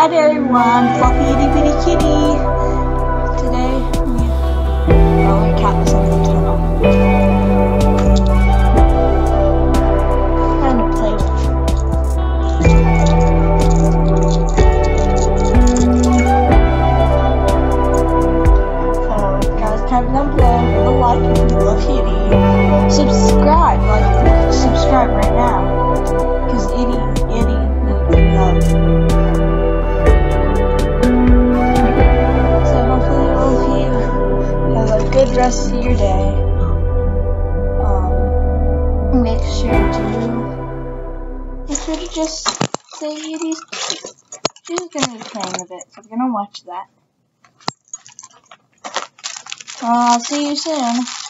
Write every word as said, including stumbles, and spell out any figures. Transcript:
Hi there everyone, Fluffy Itty Bitty Kitty. Today we oh my cat is in the tunnel. Time to play with So guys, comment down below, give a like if you love Itty. Subscribe, like subscribe right now. Cause Itty Itty needs love. Good rest of your day. Um, make sure to make sure to just say these. She's gonna be playing a bit, so we're gonna watch that. Uh, I'll see you soon.